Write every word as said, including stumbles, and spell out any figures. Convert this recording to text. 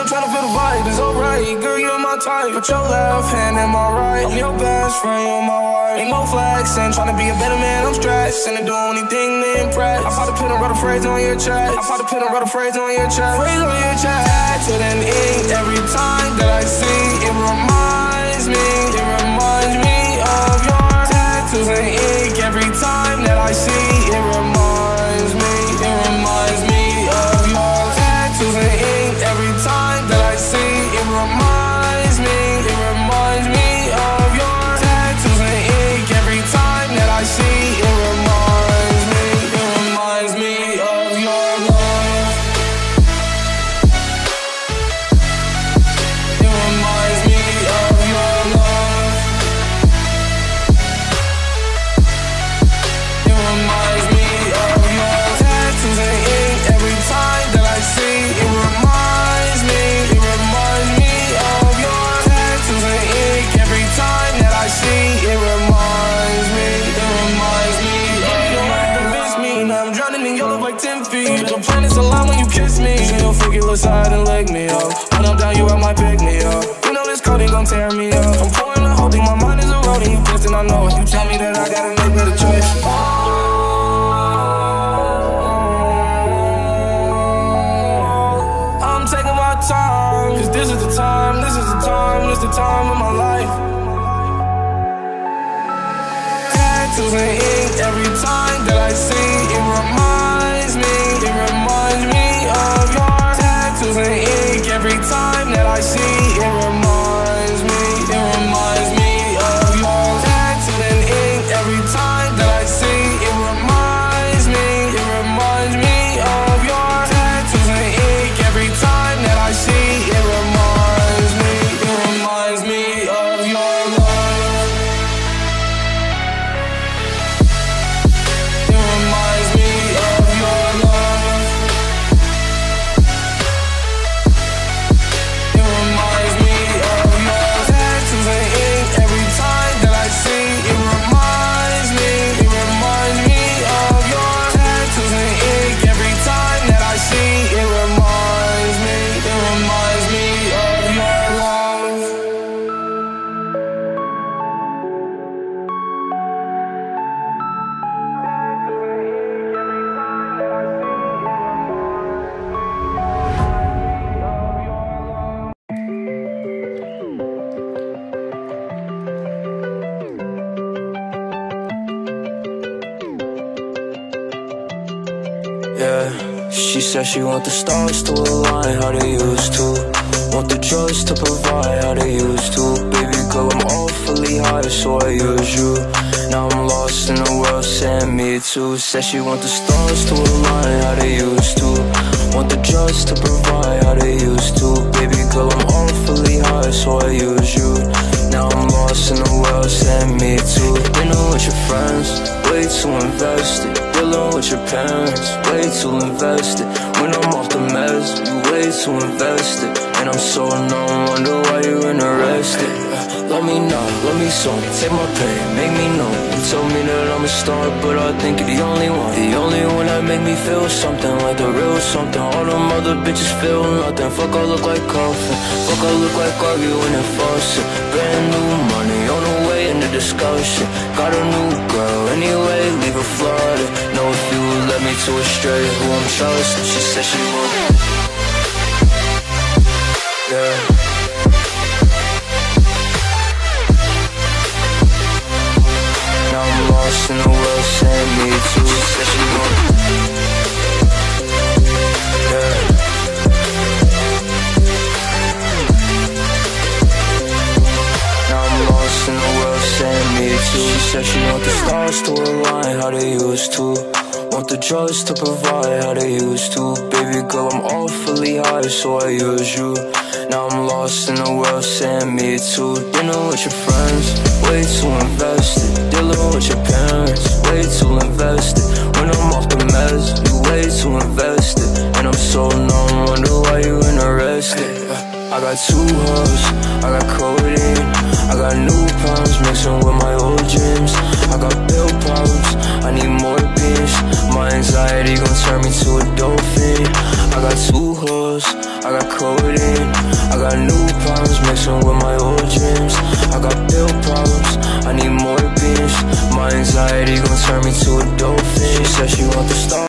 tryna feel the vibe, it's alright. Girl, you're my type. Put your left hand in my right. I'm your best friend, you're my wife. Ain't no flexing, tryna be a better man, I'm stressed. And to do anything to impress. I pop the pen and write a phrase on your chest. I pop the pen and write a phrase on your chest. Phrase on your chest. Tattooed in ink every time that I see. It reminds me, it reminds me of your tattoos in ink every time that I see. It reminds me, it reminds me of your tattoos in ink every time that I see. It reminds me, it reminds me of your tattoos in ink every time that I see. It reminds me, it reminds me of your love. It reminds me of your love. It reminds me of your tattoos in ink every time that I see. It reminds me, it reminds me of your tattoos in ink every time that I see. It reminds me, it reminds me of your love. Convince me, now I'm drowning in your love like ten feet. The planets align when you kiss me. You don't freak your side and leg me up. When I'm down, you out my pick me up. You know this coding gon' tear me up. I'm pouring the whole thing, my mind is eroding. You pissed and I know it. You tell me that I gotta make better choice. I'm taking my time, cause this is the time, this is the time, this is the time of my life. Tattoos in ink every time that I see. It reminds me, it reminds me of your tattoos in ink every time that I see. It reminds me, it reminds me of your tattoos in ink every time that I see. It reminds me, it reminds me of your tattoos in ink every time that I see. It reminds me, it reminds me of your love. It reminds me of your love. It reminds me of your tattoos in ink every time that I see. It reminds me, it reminds me of your tattoos in ink every time that I see. It reminds me, it reminds me of your love. Yeah, she said she want the stars to align how they used to. Want the drugs to provide how they used to. Baby girl, I'm awfully high, so I use you. Now I'm lost in the world, saying me too. Said she want the stars to align how they used to. Want the drugs to provide how they used to. Baby girl, I'm awfully high, so I use you. Now I'm lost in the world, saying me too. Dinner with your friends, way too invested. Dealing with your parents, way too invested. When I'm off the meds, you way too invested. And I'm so numb, wonder why you're interested. Love me now, love me so, take my pain, make me know. You told me that I'm a star, but I think you're the only one. The only one that make me feel something, like the real something. All them other bitches feel nothing. Fuck, I look like coffin. Fuck, I look like arguing and fussing. Brand new money on the way in the discussion. Got a new girl, anyway, leave her flooded. Know if you led me to a straight, who I'm trusting. She said she would. Yeah. Now I'm lost in the world, saying me too. Said she would. Yeah. Now I'm lost in the world, saying me too. She said she want the stars to align how they used to. Want the drugs to provide how they used to. Baby girl, I'm awfully high, so I use you. Now I'm lost in the world, saying me too. Dinner with your friends, way too invested. Dealing with your parents, way too invested. When I'm off the meds, you way too invested. And I'm so numb, wonder why you interested. I got two hugs, I got codeine, I got new problems mixing with my old dreams. I got pill problems, I need more beans. My anxiety gon' turn me to a dolphin. I got two hugs, I got codeine, got new problems mixing with my old dreams. I got bill problems, I need more beans. My anxiety gon' turn me to a dolphin. She said she want the star.